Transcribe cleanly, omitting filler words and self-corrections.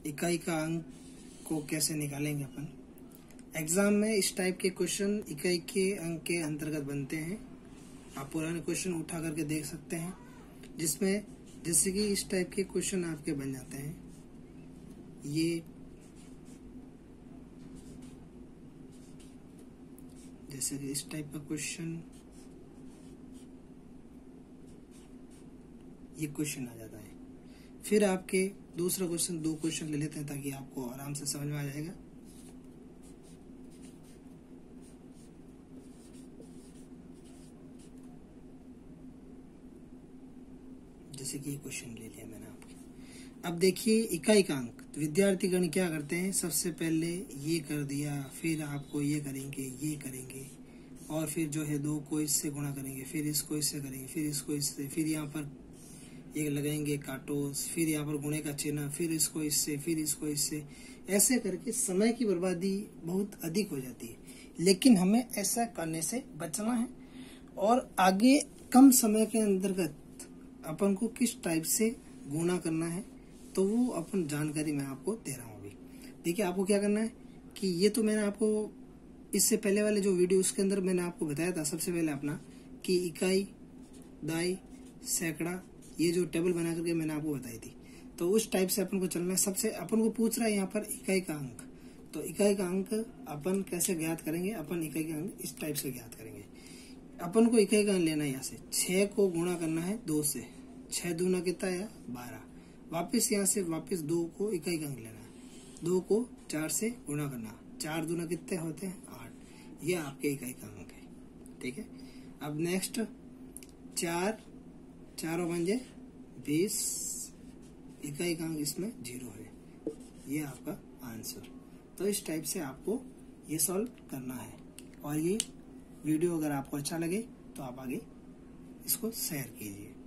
इकाई का अंक को कैसे निकालेंगे अपन। एग्जाम में इस टाइप के क्वेश्चन इकाई के अंक के अंतर्गत बनते हैं। आप पुराने क्वेश्चन उठा करके देख सकते हैं, जिसमें जैसे कि इस टाइप के क्वेश्चन आपके बन जाते हैं। ये जैसे कि इस टाइप का क्वेश्चन, ये क्वेश्चन आ जाता है। फिर आपके दूसरा क्वेश्चन, 2 क्वेश्चन ले लेते हैं ताकि आपको आराम से समझ में आ जाएगा। जैसे कि ये क्वेश्चन ले लिया मैंने आपके। अब देखिए इकाई का अंक, तो विद्यार्थी गण क्या करते हैं, सबसे पहले ये कर दिया, फिर आपको ये करेंगे और फिर जो है 2 को इससे गुणा करेंगे, फिर इसको इससे करेंगे, फिर इसको इससे, फिर यहाँ पर एक लगाएंगे काटोस, फिर यहाँ पर गुणे का चिन्ह, फिर इसको इससे, फिर इसको इससे, ऐसे करके समय की बर्बादी बहुत अधिक हो जाती है। लेकिन हमें ऐसा करने से बचना है और आगे कम समय के अंतर्गत अपन को किस टाइप से गुणा करना है, तो वो अपन जानकारी मैं आपको दे रहा हूँ अभी। देखिए आपको क्या करना है कि ये तो मैंने आपको इससे पहले वाले जो वीडियो उसके अंदर मैंने आपको बताया था, सबसे पहले अपना कि इकाई, दाई, सैकड़ा, ये जो टेबल बना करके मैंने आपको बताई थी, तो उस टाइप से अपन को चलना है। सबसे अपन को पूछ रहा है यहाँ पर इकाई का अंक, तो इकाई का अंक अपन कैसे ज्ञात करेंगे, अपन इकाई का अंक इस टाइप से ज्ञात करेंगे। अपन को इकाई का अंक लेना है, यहाँ से 6 को गुणा करना है 2 से, 6 दूना कितना है 12, वापिस यहाँ से वापिस 2 को इकाई का अंक लेना है, 2 को 4 से गुणा करना, 4 दूना कितने होते हैं 8, ये आपके इकाई का अंक है। ठीक है, अब नेक्स्ट 4 4 बन 20, इकाई का अंक इसमें 0 है, ये आपका आंसर। तो इस टाइप से आपको ये सॉल्व करना है। और ये वीडियो अगर आपको अच्छा लगे तो आप आगे इसको शेयर कीजिए।